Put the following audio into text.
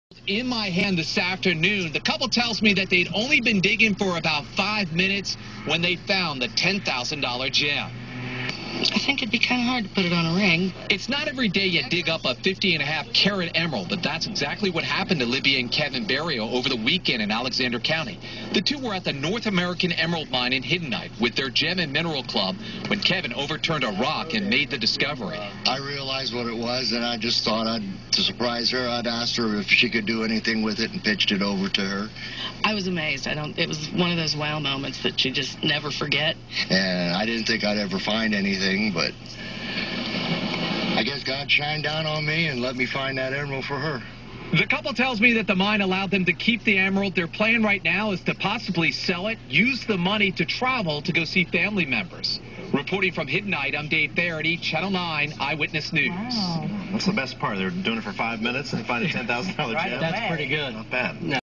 In my hand this afternoon. The couple tells me that they'd only been digging for about 5 minutes when they found the $10,000 gem. I think it'd be kind of hard to put it on a ring. It's not every day you dig up a 50.5-carat emerald, but that's exactly what happened to Libby and Kevin Barrio over the weekend in Alexander County. The two were at the North American Emerald Mine in Hiddenite with their Gem and Mineral Club when Kevin overturned a rock and made the discovery. I realized what it was, and I just thought to surprise her, I'd asked her if she could do anything with it and pitched it over to her. I was amazed. It was one of those wow moments that you just never forget. And I didn't think I'd ever find anything, but I guess God shined down on me and let me find that emerald for her. The couple tells me that the mine allowed them to keep the emerald. Their plan right now is to possibly sell it, use the money to travel to go see family members. Reporting from Hiddenite, I'm Dave Faraday, Channel 9 Eyewitness News. Wow. What's the best part? They're doing it for 5 minutes and find a $10,000 gem? That's pretty good. Not bad. No.